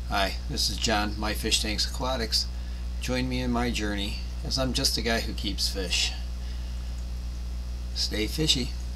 Hi, this is John, My Fish Tanks Aquatics. Join me in my journey, as I'm just a guy who keeps fish. Stay fishy.